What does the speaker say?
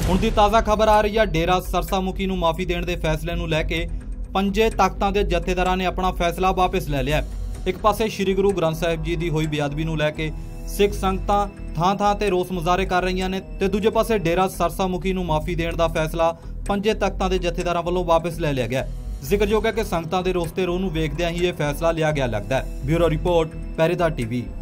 ਹੁਣ ਦੀ ਤਾज़ा खबर आ रही है, डेरा सरसा मुखी नूं माफ़ी देण दे फैसले नूं लैके पंजे तख्तां दे जथेदारां ने अपना फैसला वापस ले लिया। एक पासे श्री गुरु ग्रंथ साहिब जी दी होई बेअदबी नूं लैके सिख संगतां थां-थां ते रोस मुजाहरे कर रहीआं ने ते दूजे पासे डेरा सरसा मुखी नूं माफ़ी देण दा फैसला पंजे तख्तां दे जथेदारां वल्लों वापस ले लिया गया। जिक्रयोग है कि संगतां दे रोस ते रोह नूं वेखदिआं ही यह फैसला लिया गया लगदा है। Bureau report, Pehredar TV.